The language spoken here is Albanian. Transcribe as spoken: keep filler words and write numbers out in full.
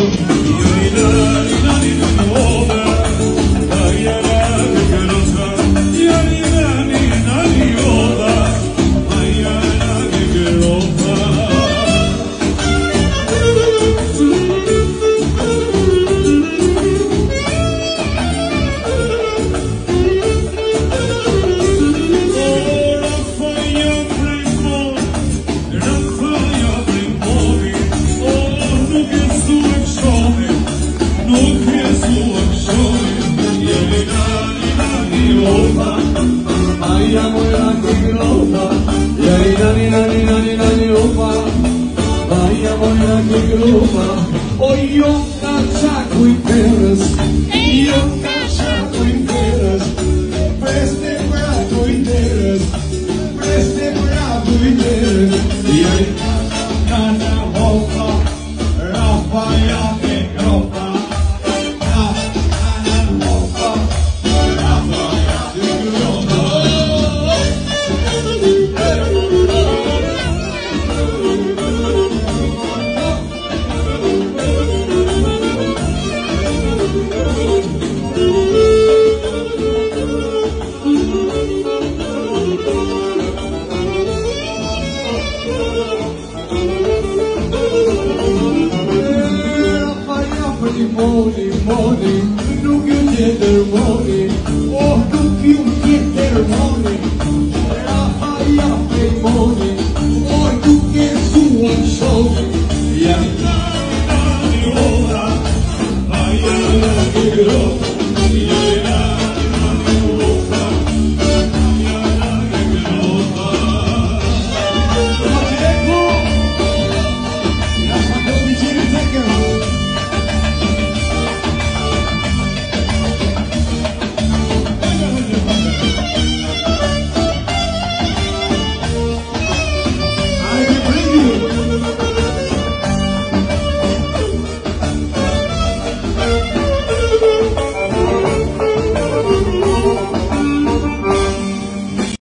Oi, eu cachaco e peras, eu cachaco e peras, preste prato e peras, preste prato e peras, e aí cada roupa, roupa e a roupa, cada roupa, roupa e Money, money, no good get their money, oh, no you get their money.